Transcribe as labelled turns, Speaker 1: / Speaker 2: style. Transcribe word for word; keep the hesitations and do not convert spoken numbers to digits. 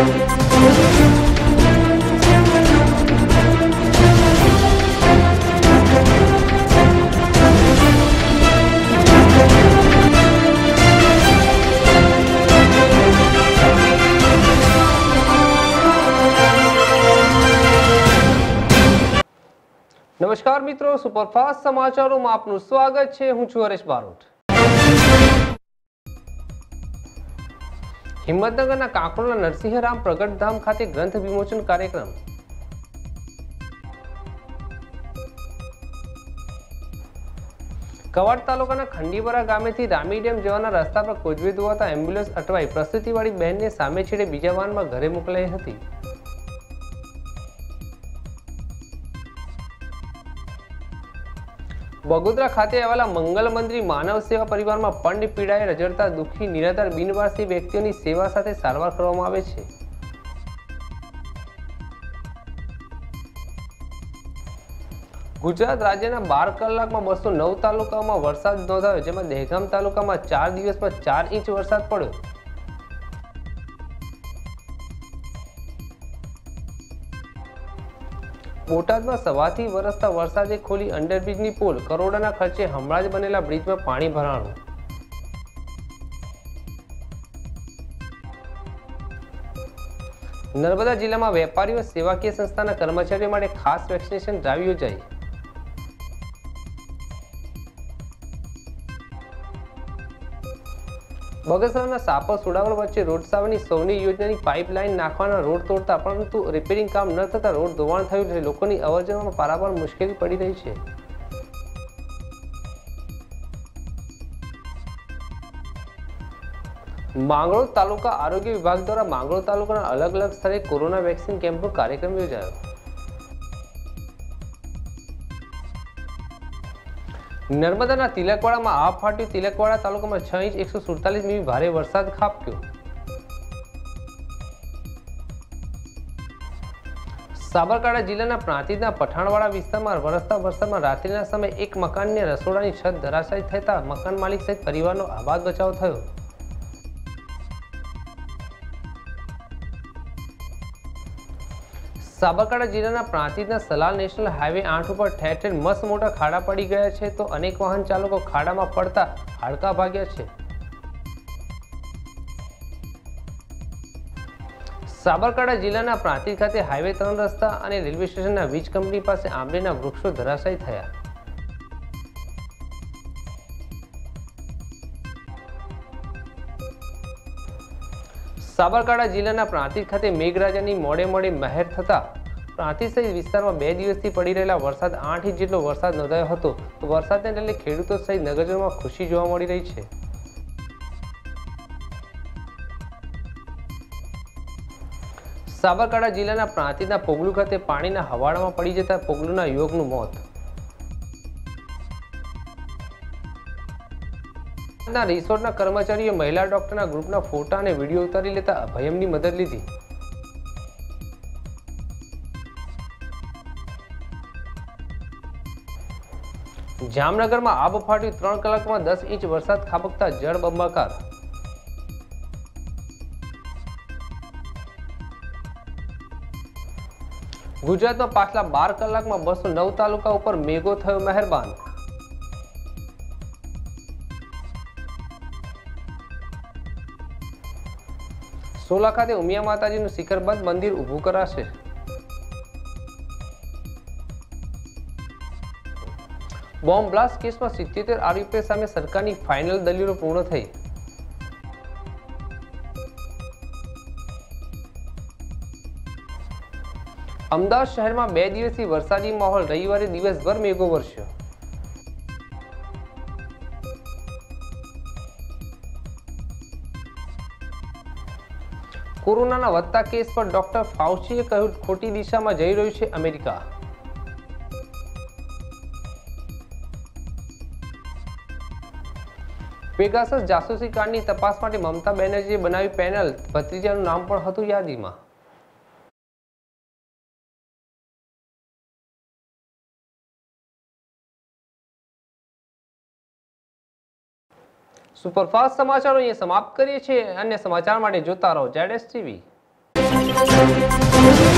Speaker 1: नमस्कार मित्रों, सुपरफास्ट समाचारों में आपનું સ્વાગત છે। હું છું હરેશ બારોટ। હિંમતનગરના કાંકરોલા નરસિંહરામ પ્રગટધામ ખાતે ગ્રંથ વિમોચન કાર્યક્રમ। કવાડ તાલુકાના ખંડીવરા ગામેથી રામી ડેમ જવાના રસ્તા પર કોઝવે ધોવાતા એમ્બ્યુલન્સ અટવાઈ પ્રસૂતિવાળી બહેનને સામે છેડે બીજા વાનમાં ઘરે મોકલાઈ હતી। बगोदरा खाते आवेला मंगल मंदिर मानव सेवा परिवार में पंड पीड़ाए रजड़ता दुखी निराधार बिनवासी व्यक्तियों की सेवा साथे सारवार करवामां आवे छे। गुजरात राज्यना बार कलाक में बसो नौ तालुका में वरसाद नोंधायो, जेमां दहेगाम तालुका में चार दिवस में चार इंच वरसाद पड़्यो। बोटाद में सवारथी वरसता वरसादे खोली अंडरब्रिजनी पोल। करोड़ोना खर्चे हमणां ज बनेला ब्रिज में पाणी भराणुं। नर्मदा जिला में वेपारीओ सेवाकीय संस्थाना कर्मचारीओ माटे खास वेक्सिनेशन ड्राइव योजाई। बगसराना सापर सुडावड़ वच्चे रोड सावनी सौनी योजनानी पाइपलाइन नाखवाना रोड तोड़ता परंतु रिपेरिंग काम न थता रोड धोवाण थयुं छे। लोकोनी अवरजवरमां पारापार मुश्केली पड़ी रही छे। मांगरोळ तालुका आरोग्य विभाग द्वारा मांगरोळ तालुकाना अलग अलग स्थळे कोरोना वेक्सिन केम्पनो कार्यक्रम योजायो। नर्मदाना तिलकवाड़ा में आ फाट्યું। तिलकवाड़ा तालुका में छह इंच एक सौ सुड़तालीस मीमी भारे वरसाद खाबक्यो। साबरकांठा जिल्लाना प्रांतिजना पठाणवाड़ा विस्तारमां वरसता वरसादमां रात्रिना समये एक मकाननी रसोडानी छत धराशायी थता मकान मालिक सहित परिवारनो आबाद बचाव थयो। साबरकांठा जिल्लाना प्रांतिजना सलाल नेशनल हाईवे आठ पर ठेर ठेर मस्त मोटा खाड़ा पड़ी गया है, तो अनेक वाहन चालको खाड़ा में पड़ता हाड़का भाग्या है। साबरकांठा जिल्लाना प्रांतिज खाते हाईवे त्रण रस्ता और रेलवे स्टेशन वीज कंपनी पास आंबलीना वृक्षो धराशायी थया। साबरकांठा जिल्लाना प्रांतिज खाते मेघराजानी मोड़े मोड़े महेर थता प्रांतिज सहित विस्तारमां बे दिवसथी पड़ी रहेला वरसाद आठ इंच जेटलो वरसाद नोंधायो हतो, तो वरसादने लईने खेडूतो सहित नगरजनोमां खुशी जोवा मळी रही छे। साबरकांठा जिल्लाना प्रांतिजना पोगलू खाते पाणीना हवाड़ामां पड़ी जता पोगलूना युवकनुं मौत। रिसोर्टना कर्मचारीओ महिला डॉक्टरना ग्रुपना फोटा और विडियो उतारी लेता अभयमनी मदद लीधी। जामनगर में आब फाट्યું। त्रण कलाक में दस इंच वरसाद खाबकता जळबंबाकार। गुजरात में पाछला बार कलाक में बसो नौ तालुका पर मेघो थयो मेहरबान। सोला खाते उमिया माताजीનું શિખરબદ્ધ મંદિર ઊભું કરાશે। બોમ્બ બ્લાસ્ટ કેસમાં સિત્તેર આરોપીઓ સામે સરકારની ફાઇનલ દલીલો પૂર્ણ થઈ। અમદાવાદ શહેરમાં બે દિવસથી વરસાદી માહોલ। રવિવારે દિવસભર મેઘો વરસ્યો। कोरोना वधता केस पर डॉक्टर फाउचीए कह્યું खोटी दिशा में जई रह्યું છે अमेरिका। पेगासस जासूसी कांडनी तपास माटे ममता बेनर्जीए बनावी पेनल। भत्रीजाનું नाम पण હતું यादीमां। सुपरफास्ट समाचारों ये समाप्त करिए छे। अन्य समाचार माटे जोता रहो जेड एस टीवी।
Speaker 2: છે।